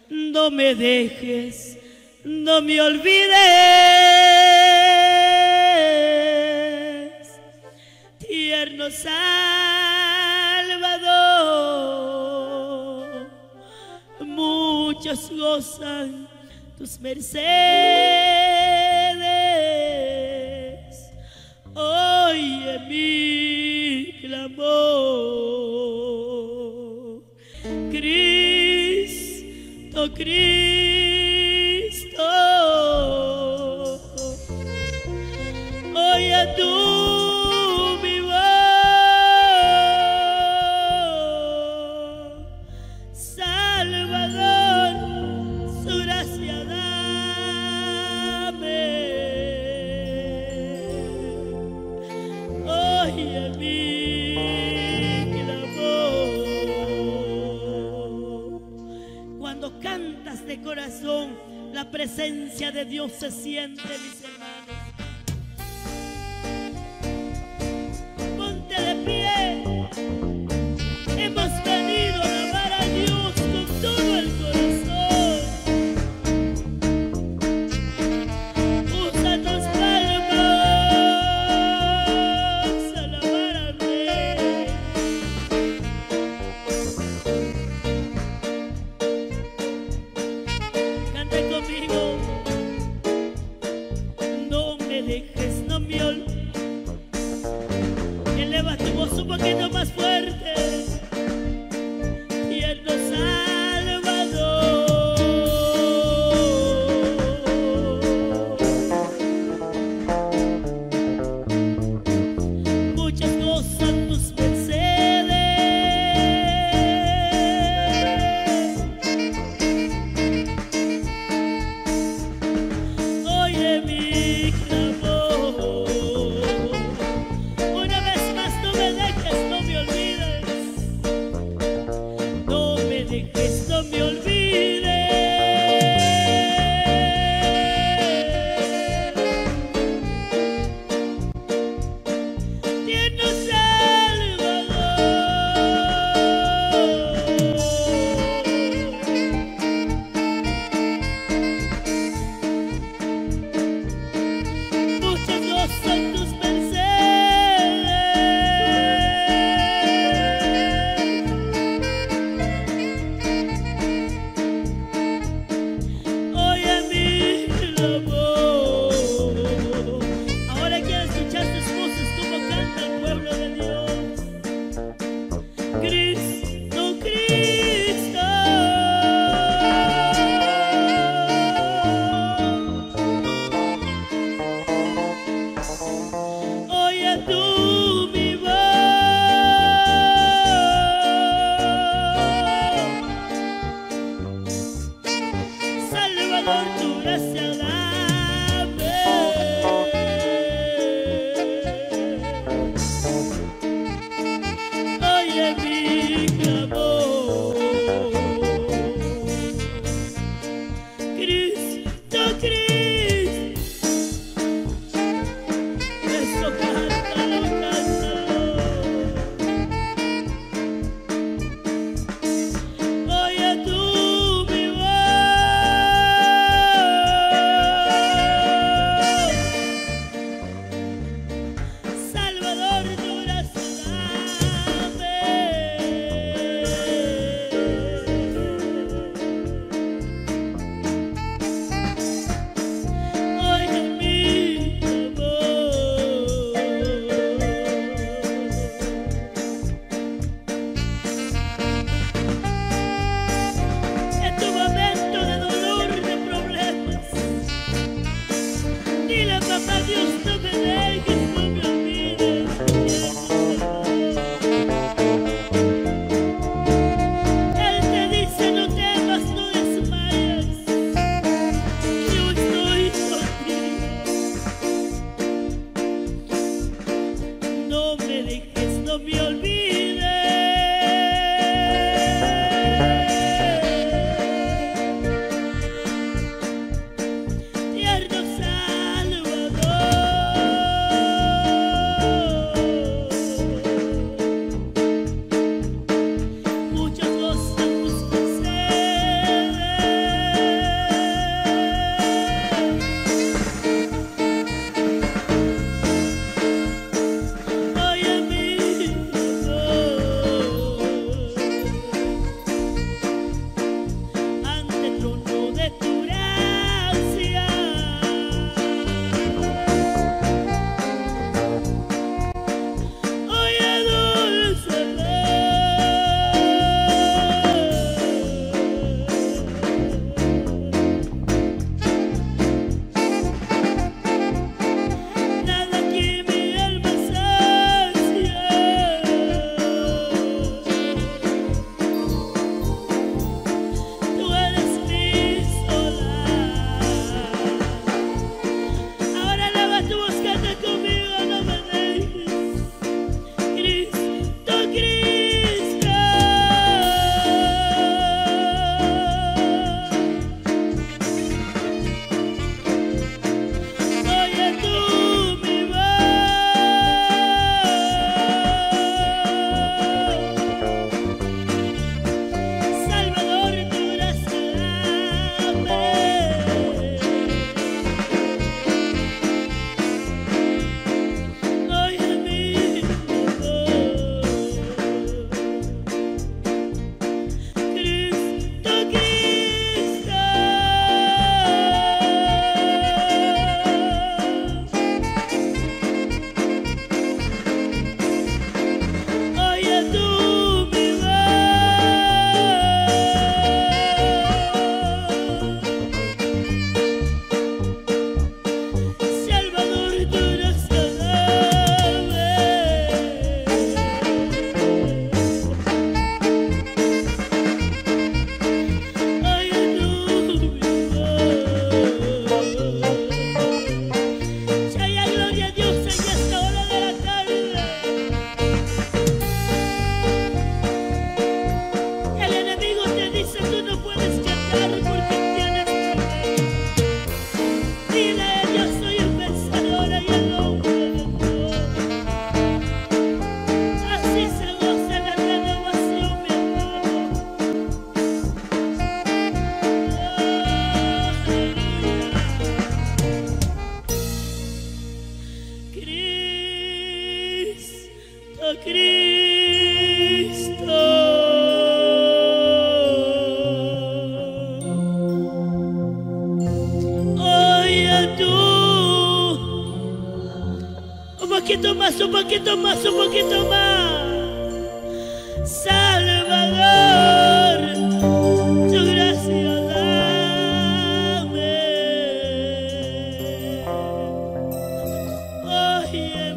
no me dejes, no me olvides, tierno Salvador. Muchos gozan tus mercedes, oye mi clamor. Cristo, Cristo, oye tú mi voz, Salvador, su gracia dame, oye mi clamor. Cuando cantas de corazón, la presencia de Dios se siente, mis hermanos. Ponte de pie. Hemos venido a alabar a Dios con todo el corazón. Usa tus palmas a alabar al Rey. Cante conmigo. No me dejes, no me olvides. Eleva tu voz un poquito más fuerte. Tierno Salvador. Muchas gozan tus mercedes, oye mi clamor. Una vez más, no me dejes, no me olvides, no me dejes, no me olvides, tierno Salvador. Muchas gozan tus mercedes, poquito más, un poquito más, un poquito más. Salvador, tu gracia dame. Oh, yeah.